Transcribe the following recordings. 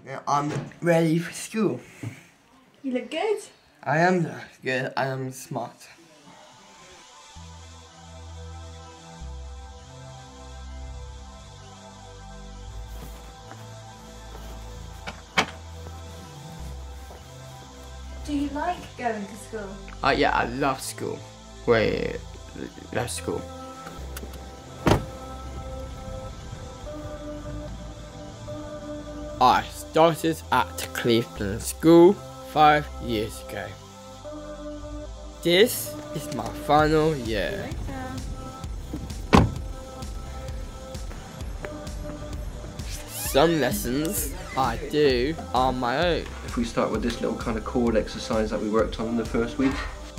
I'm ready for school. You look good. I am good. I am smart. Do you like going to school? Yeah, I love school. Love school. I started at Cleveland School 5 years ago. This is my final year. Some lessons I do on my own. If we start with this little kind of chord exercise that we worked on in the first week.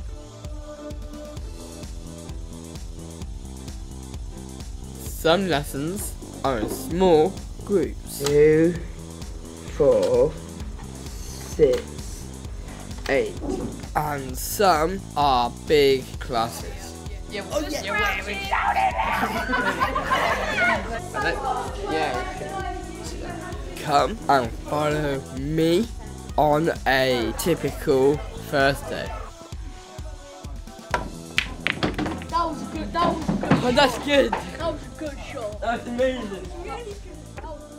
Some lessons are in small groups. 2, 4, 6, 8. And some are big classes. Yeah, Come and follow me on a typical Thursday. That was a good Oh, that's good. That was a good shot. That's amazing. Really good.